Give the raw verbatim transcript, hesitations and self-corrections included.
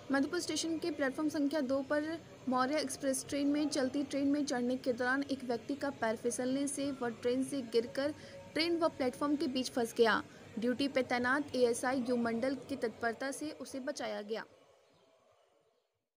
Madhupur station के platform संख्या दो पर मौर्य एक्सप्रेस ट्रेन में चलती ट्रेन में चढ़ने के दौरान एक व्यक्ति का पैर फिसलने से वह ट्रेन से गिरकर ट्रेन व प्लेटफॉर्म के बीच फंस गया। ड्यूटी पर तैनात एएसआई यू मंडल की तत्परता से उसे बचाया गया।